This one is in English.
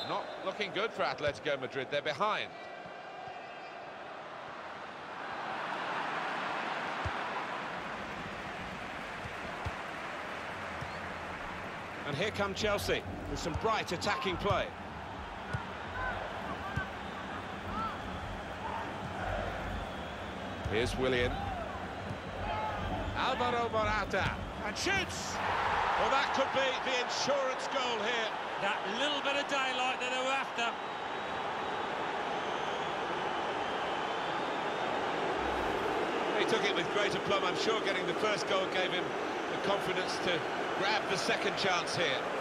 Not looking good for Atletico Madrid, they're behind. And here come Chelsea with some bright attacking play. Here's Willian. Alvaro Morata. And shoots! Well, that could be the insurance goal here. That little bit of daylight that they were after. He took it with great aplomb. I'm sure getting the first goal gave him the confidence to grab the second chance here.